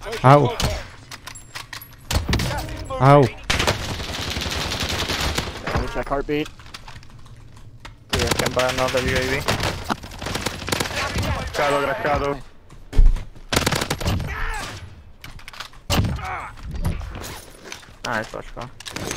Ow. Ow. Let me check heartbeat. We can buy another UAV. Craccato. Nice, let's go.